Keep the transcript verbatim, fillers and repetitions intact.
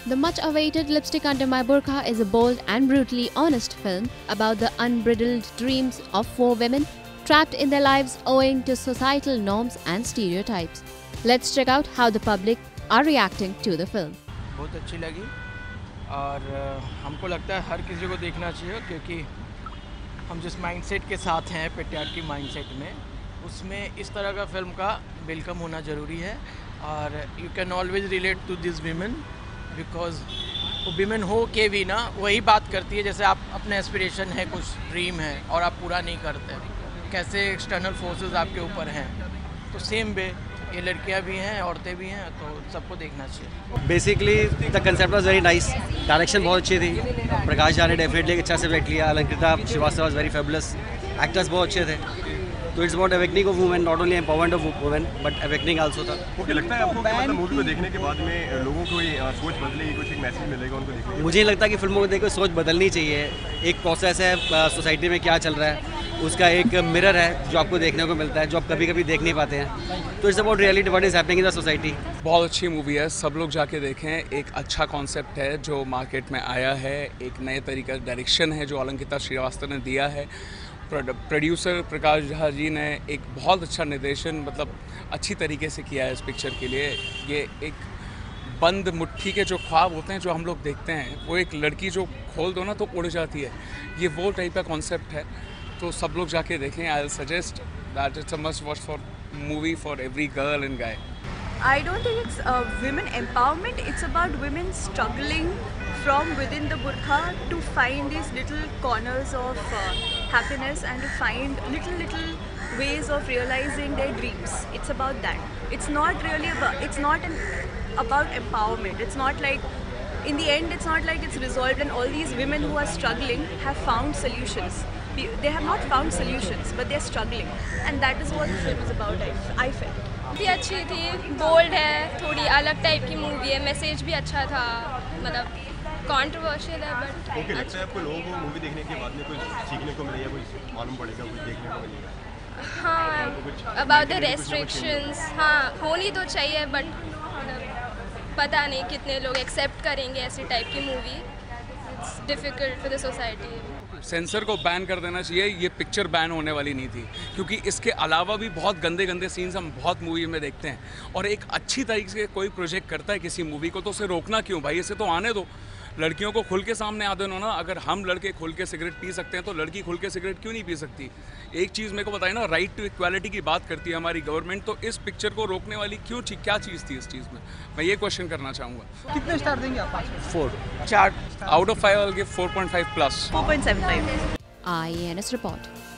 The much-awaited Lipstick Under My Burkha is a bold and brutally honest film about the unbridled dreams of four women trapped in their lives owing to societal norms and stereotypes. Let's check out how the public are reacting to the film. बहुत अच्छी लगी और हमको लगता है हर किसी को देखना चाहिए क्योंकि हम जिस माइंडसेट के साथ हैं पेट्रियार्की माइंडसेट में उसमें इस तरह का फिल्म का वेलकम होना ज़रूरी है और you can always relate to this women because वो वीमेन हो के भी ना वही बात करती है जैसे आप अपने एस्पिरेशन है कुछ ड्रीम है और आप पूरा नहीं करते कैसे एक्सटर्नल फोर्सेस आपके ऊपर हैं तो सेम वे ये लड़कियां भी हैं औरतें भी हैं तो सबको देखना चाहिए. Basically the concept was very nice, direction बहुत अच्छी थी, प्रकाश झा ने डेफिनेटली अच्छा सेलेक्ट लिया, Alankrita Shrivastava was very fabulous, actors बहुत अच्छे थे. तो it's about awakening of women, not only empowerment of women but awakening also था. ओके, लगता है आपको कि मतलब मूवी को देखने के बाद में लोगों को ये सोच बदलेगी, कुछ एक मैसेज मिलेगा उनको देखने? मुझे नहीं लगता कि फिल्मों को देखकर सोच बदलनी चाहिए. एक प्रोसेस है, सोसाइटी में क्या चल रहा है उसका एक मिरर है जो आपको देखने को मिलता है जो आप कभी कभी देख नहीं पाते हैं. तो it's about reality what is happening in the society. बहुत अच्छी मूवी है, सब लोग जाके देखें. एक अच्छा कॉन्सेप्ट है जो मार्केट में आया है, एक नए तरीका डायरेक्शन है जो अलंकृता श्रीवास्तव ने दिया है. प्रोड्यूसर प्रकाश झा जी ने एक बहुत अच्छा निर्देशन मतलब अच्छी तरीके से किया है इस पिक्चर के लिए. ये एक बंद मुट्ठी के जो ख्वाब होते हैं जो हम लोग देखते हैं वो एक लड़की जो खोल दो ना तो उड़ जाती है, ये वो टाइप का कॉन्सेप्ट है. तो सब लोग जाके देखें. I will suggest that it's a must watch for movie for every girl and guy. I don't think it's uh, women empowerment, it's about women struggling from within the burqa to find these little corners of uh, happiness and to find little little ways of realizing their dreams. It's about that. It's not really about, it's not an, about empowerment. It's not like, in the end it's not like it's resolved and all these women who are struggling have found solutions. They have not found solutions but they're struggling and that is what the film is about. I, I felt. भी अच्छी थी, bold है, थोड़ी अलग type की movie है, message भी अच्छा था, मतलब कंट्रोवर्शियल है बट ओके. लगता है आपको लोगों को मूवी देखने के बाद में कुछ सीखने को मिलेगा, कुछ मालूम पड़ेगा, कुछ देखने को मिलेगा? हाँ, अबाउट द रेस्ट्रिक्शंस. हाँ, होनी तो चाहिए बट पता नहीं कितने लोग एक्सेप्ट करेंगे ऐसी टाइप की movie. It's difficult for the society. Censor को बैन कर देना चाहिए. ये पिक्चर बैन होने वाली नहीं थी क्योंकि इसके अलावा भी बहुत गंदे गंदे सीन्स हम बहुत मूवी में देखते हैं और एक अच्छी तरीके से कोई प्रोजेक्ट करता है किसी मूवी को तो उसे रोकना क्यों भाई. इसे तो आने दो, लड़कियों को खुल के सामने आ देना ना. अगर हम लड़के खुल के सिगरेट पी सकते हैं तो लड़की खुल के सिगरेट क्यों नहीं पी सकती. एक चीज़ मेरे को बताइए ना, राइट टू इक्वालिटी की बात करती है हमारी गवर्नमेंट, तो इस पिक्चर को रोकने वाली क्यों थी, क्या चीज़ थी इस चीज़ में, मैं ये क्वेश्चन करना चाहूँगा. कितने स्टार देंगे आप? फोर चार out of five I will give four point five plus. four point seven five. I A N S report.